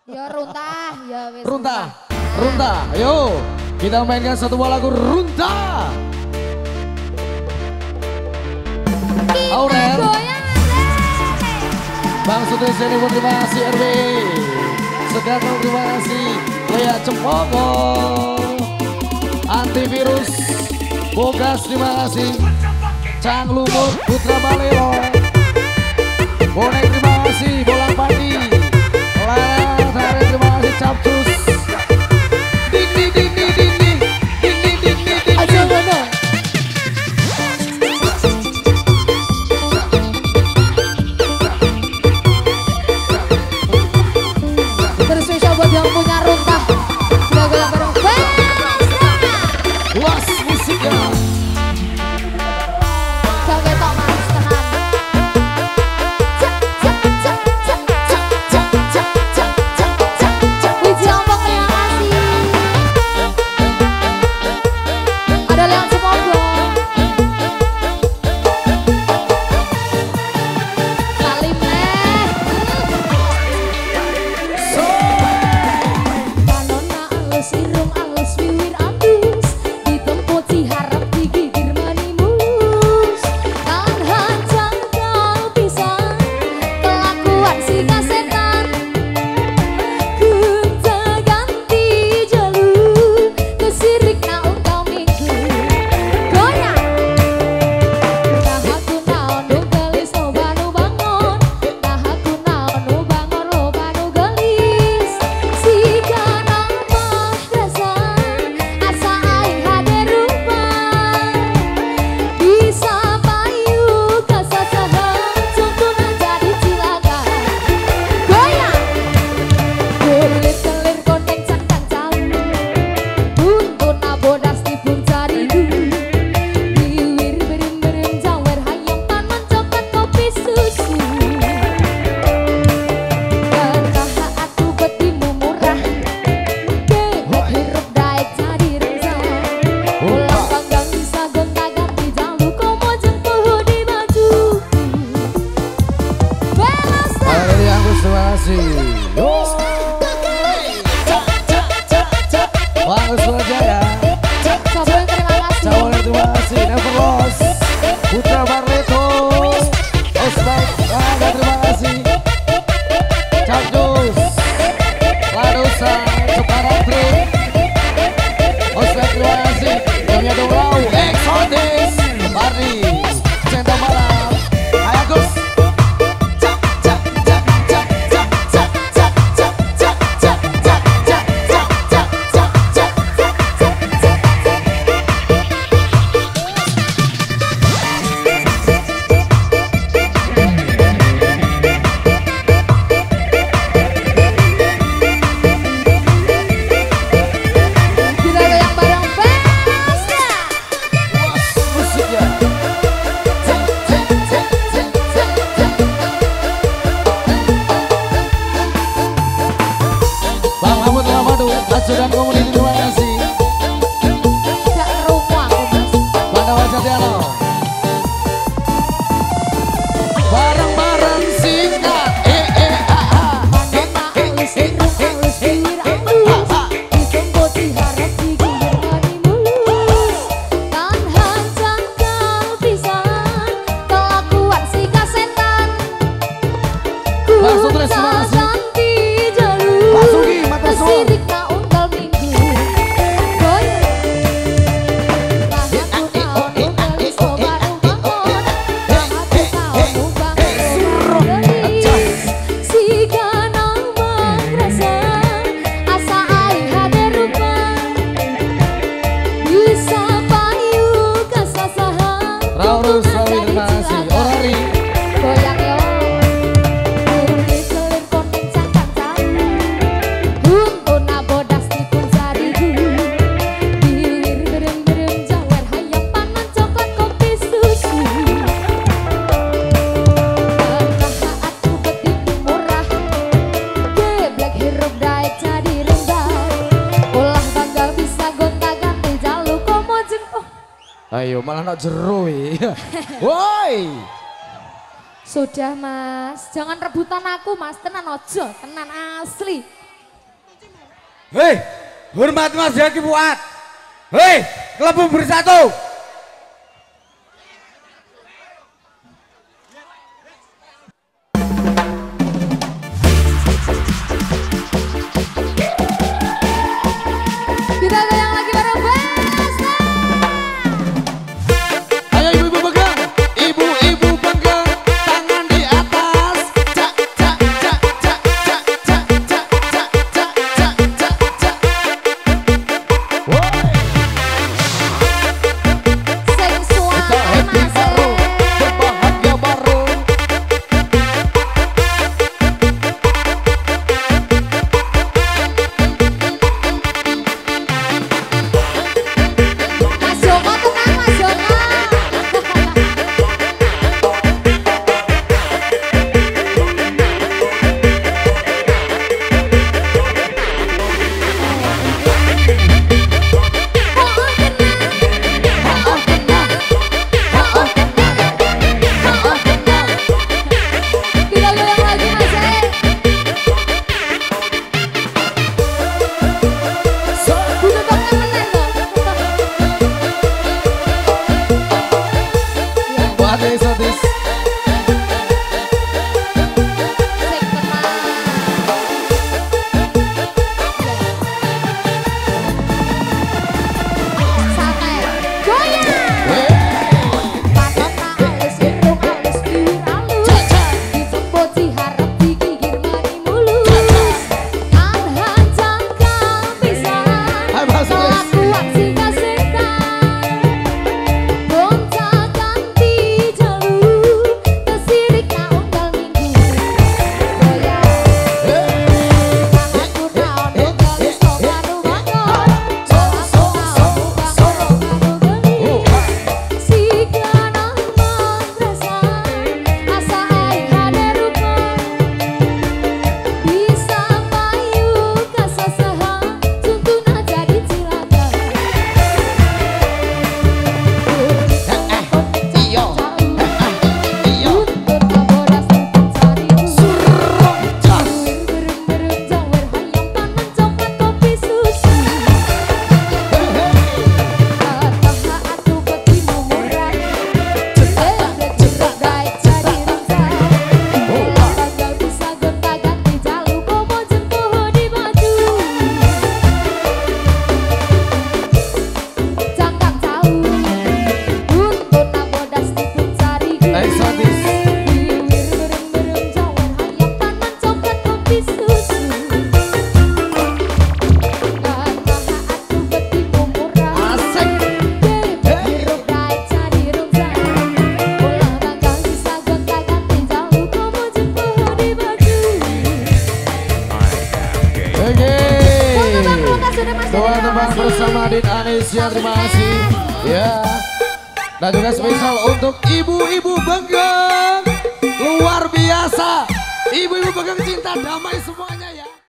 Ya runtah, ya wis. Runtah, runtah, ayo kita mainkan satu buah lagu runtah. Aurel, Bang Sutri Seni, terima kasih RB. Sekarang terima kasih Lea Cempogo, Antivirus Bogas, terima kasih Cang Lumut Putra Balelo, Bonek terima kasih Bolang Padi, Lara Tare terima kasih Capcus, Ding aja ngono. Terus spesial buat yang punya runtah. Goyang bareng Luas musiknya. Gak ketok mas tenan. Wiji Ompong terima kasih. Ada Leon Semogo. Salim neh. Panona alus irung alus wiwir atus ditempuh diharap digigir manimus kan hancang kau pisang kelakuan si kasetan kunta ganti jalur kesirik naun kau minggu goyang nah aku naon nu gelis loba nu bangun nah aku naon nu bangun loba nu gelis si kana mah rasa asa aing hade rupa bisa payu kasasahan contohna jadi cilaka goyang kulit kelir kondeng cangkang calu buntuna bodas dipun carigu biwir berim-berim jawer hayam panon coklat kopi susu karena aku betimu murah gebek hirup daek jadi rendah ulang panggang bisa gonta-ganti jalu komo jempuh di baju Belasta Hari Agus terima kasih. Bang Surajaya, Sabar terima kasih Cawalnya terima kasih. Never Lost, Putra Barleto, Osbak, Raga terima kasih. Capcus, Ladosa, Sokaratri, Osbak terima kasih. Jamnya Domrau, Exotis, Bardi, Cendol Malam, Ayagus. kita goyang bareng Belasta Musiknya. Bang Mahmud Lamadu, Ajudan Komuniti terima kasih. gak rumah aku mas Pandawa Jatiano. Bareng-bareng singkat Manona alus irung alus wiwir alus ditempuh diharap digigir mani mulus kan hancang kau pisang kelakuan si kasetan Bang Sutris, terima kasih. ganti jalur Pak Sugi, matur suwun. kesirik naun kau minggu goyang nah aku naon nu gelis loba nu bangun nah aku naon nu bangun loba nu gelis si kana mah rasa asa aing hade rupa bisa payu kasasahan Raurus Rawi terima kasih. Orari, goyang yo kulit kelir kondeng cangkang calu buntuna bodas dipun carigu biwir berem-berem jawer hayam panon coklat kopi susu karena aku betimu murah geblek hirup daek jadi rendah ulah bangga bisa gonta-ganti jalu komo jempuh ayo malah nak jeru. Woi, sudah mas jangan rebutan aku mas tenan ojo tenan asli Hei, hormat Mas Jaki Fuad. Hei, Klebu Bersatu. Kita goyang lagi bareng Besta. Ayo ibu-ibu pegang, ibu-ibu pegang, tangan di atas. Cak cak cak cak cak cak cak cak cak cak cak cak. Woi. Seksual Kita happy baru, berbahagia baru. Mas Joko tenang Mas Joko. Kita goyang lagi Mas Butuh tangan meneh loh. Buat eksotis. Teman-teman bersama Din Anesia, terima kasih ya. Dan juga spesial untuk ibu-ibu Benggeng, luar biasa. Ibu-ibu Benggeng cinta damai semuanya.